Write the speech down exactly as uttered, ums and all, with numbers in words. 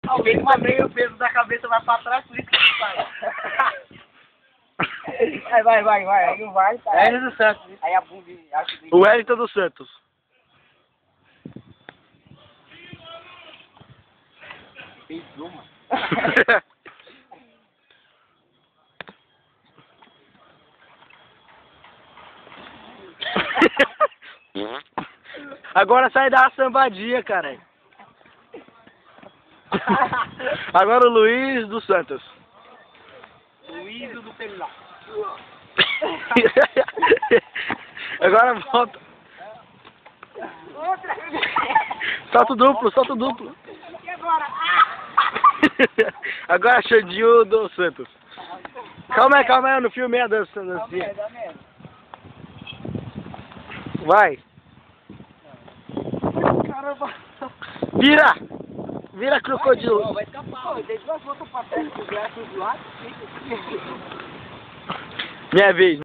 Alguém também o peso da cabeça vai pra trás, por isso que ele sai. Vai, vai, vai, vai. Aí não vai, tá. É do Santos. Aí a bunda... O Wellington dos Santos. Fez uma. Agora sai da sambadinha, cara. Agora o Luiz dos Santos. Luiz do Pelá. Agora volta. Outra. Salto duplo, salto duplo. E agora? Agora Xandinho dos Santos. Calma aí, calma aí, no filme é a dança. Dá merda, dá merda. Vai. Caramba. Vira! Vira crocodilo. Vai escapar. Pô, dei duas voltas pra trás, com os braços do lado. Minha vez.